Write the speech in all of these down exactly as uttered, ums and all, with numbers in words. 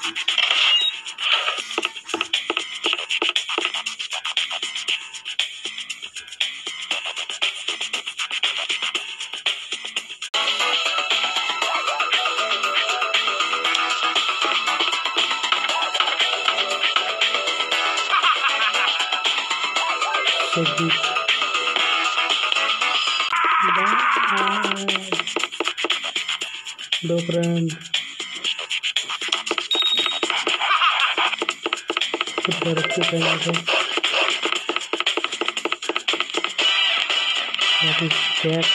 दो फ्रेंड तरक्की करेंगे। What is that?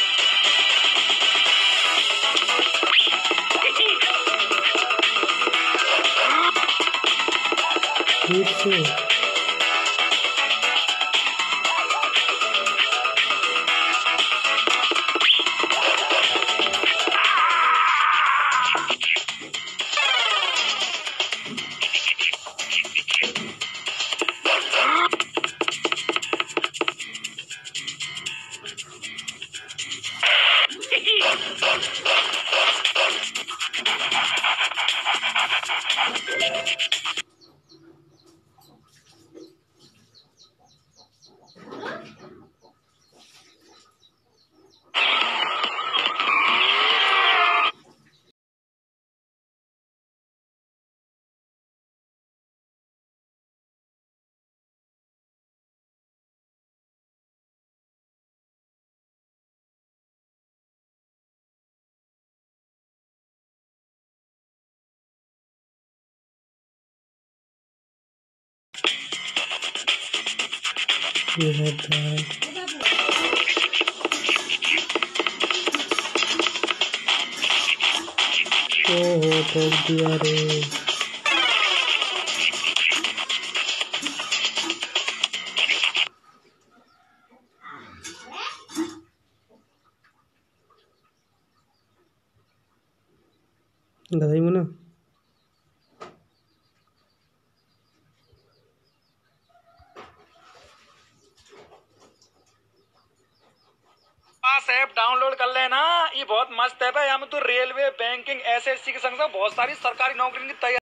फिर से ये है ओहो ठोक दिया रे। गधाई मुना ऐप डाउनलोड कर लेना, ये बहुत मस्त ऐप है। यहाँ में तो रेलवे, बैंकिंग, एसएससी के संग संग बहुत सारी सरकारी नौकरी की तैयारी